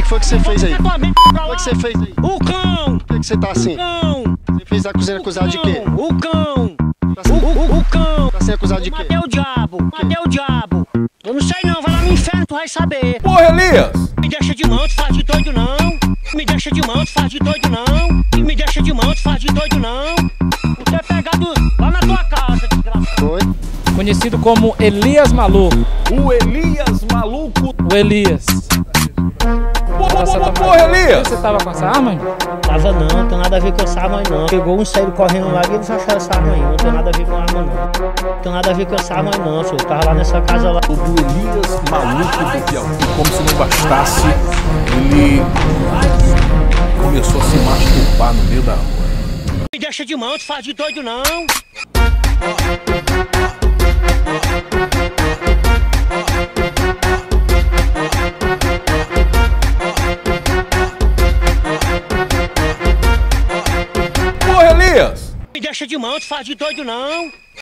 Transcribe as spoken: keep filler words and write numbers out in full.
que foi que você fez aí? O que foi que você fez aí? O cão! Por que que você tá assim? O cão! Você fez acusando acusado de quê? O cão! Tá O, sendo, o, o cão! tá sendo acusado de Eu quê? matei o diabo! Matei o diabo! Eu não sei não, vai lá no inferno, tu vai saber! Porra, Elias! Me deixa de mão, tu faz de doido não! Me deixa de mão, tu faz de doido não! Me deixa de mão, tu faz de doido não! Tu é pegado lá na tua casa, desgraçado! Foi? Conhecido como Elias Maluco. O Elias maluco. O Elias. Porra, Essa porra, tá- porra, Elias! Você tava com essa arma, irmão? Tava não, não tem nada a ver com essa arma aí não. Pegou um, saiu correndo lá e eles acharam essa arma aí. Não tem nada a ver com a arma não. Não tem nada a ver com essa arma aí não, senhor. Eu tava lá nessa casa lá. O do Elias maluco do Piauí. Como se não bastasse, ele começou a se masturbar no meio da rua. Me deixa de mão, tu faz de doido não! Porra, Elias! Me deixa de mão, tu faz de doido não!